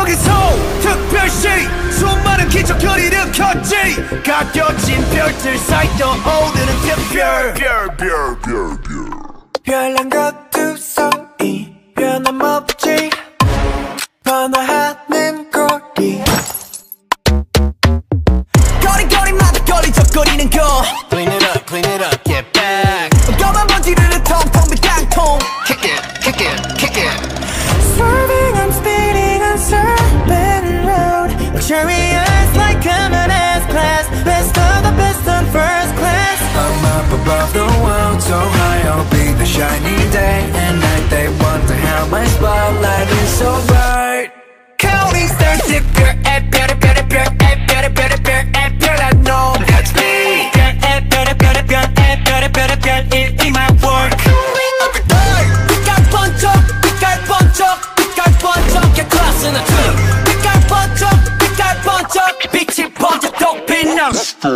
여기서 특별시 수많은 기적결이 일으켰지. 가려진 별들 사이 떠오르는 특별 별난 것두성이 변함없지 번화하는 거리 거리거리마다 거리적거리는 거 Clean it up, get back 검은 먼지를 통통 빈 땅통 Kick it Swerving, I'm speeding on Serpent Road Luxurious like I'm in S-Class Best of the best on first class I'm up above the world, so high I'll be the shiny day and night. They wonder how my spotlight is so bright. Counting stars, if you're at better I know that's me. It in my work. Every day, 빛깔 번쩍, get close in the truth. 빛깔 번쩍, 빛이 번져 또 빛나.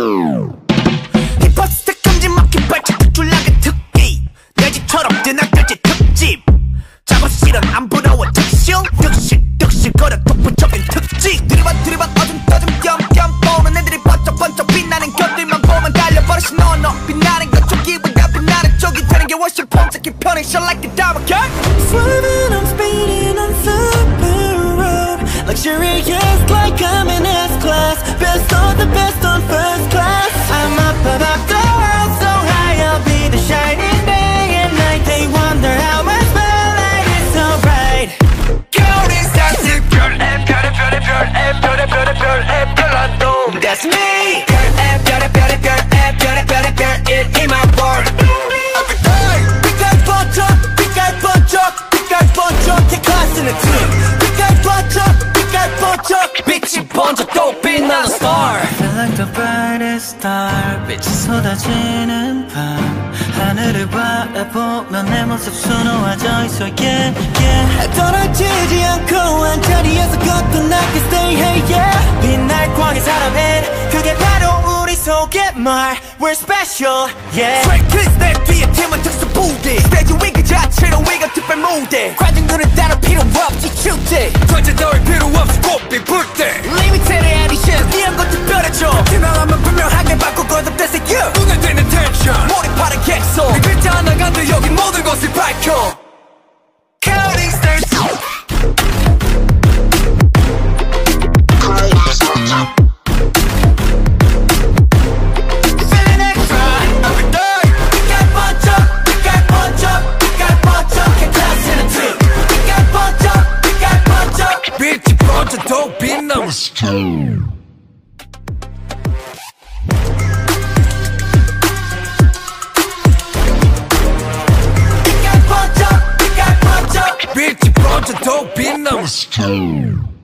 힙합 스택 금지막힌 발짝 특출나게 특기. 내 집처럼 뜨나들지 특집. 작업실은 안 부러워 특실 득실거려 독보적인 특징. 들이받 어둠 겸 보는 애들이 번쩍 빛나는 것들만 보면 달려버리시 너 빛나는 것 쪽이보다 빛나는 쪽이 되는 게 훨씬 번쩍히 편해. Shine like a diamond girl. Swimming, I'm speeding on Super Road. Luxurious like I'm in S-Class. Best of the best on first class. I'm up above the world so high I'll be the shining day and night. They wonder how my spotlight is so bright. Counting stars, if you're at 별난 놈 That's me. It in my world. Every day, 빛깔 번쩍, get close in the truth. 빛깔 번쩍, 빛이 번져 또 빛나는 star. I feel like the brightest star. 빛이 쏟아지는 밤 하늘을 바라보면 내 모습 수놓아져 있어 yeah. 떨어지지 않고 한 자리에서 거듭나게 stay hey yeah. 빛날 광의 사람은 그게 바로 우리 속의 말 We're special yeah. Straight kids 내 뒤에 팀은 특수 부대 스테이지 위 그 자체로 위가 특별 무대 관중들은 따로 필요 없지 축제 전체 따위 필요 없이 꽃빛 불때 Limited edition 귀한 것 특별해져 팀명하면 분명하게 바꾸고 거듭대세 you 눈에 띄는 텐션 몰입하는 객소 네 글자 하나가 돼 여기 모든 것을 밝혀 Counting stars Feeling extra every day 빛깔 번쩍 Get close in the truth 빛깔 번쩍 빛이 번쩍 또 빛나는 빛이 번쩍 또 빛나는